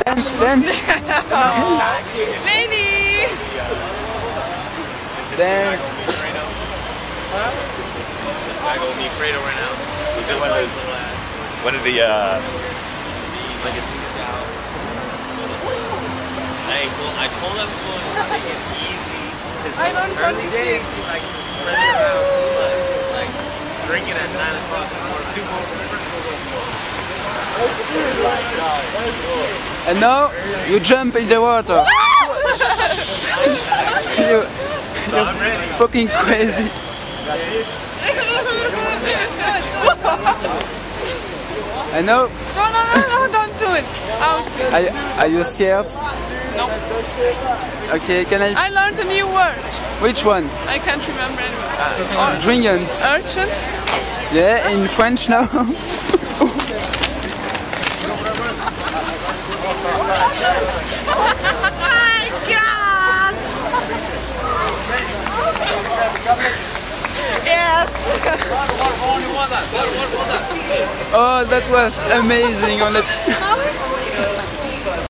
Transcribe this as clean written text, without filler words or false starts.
Dance, dance. Lady! Dance. One of the like it's I told him to take it easy. I don't want to see it. He likes to spread it around too much. Like drinking at 9 o'clock in the morning. And now you jump in the water. You're fucking crazy. And now, No, don't do it. are you scared? No. Okay, can I? I learned a new word. Which one? I can't remember anymore. Dringent. Urgent? Yeah, in French now. Oh my God! Yes! Oh, that was amazing. On the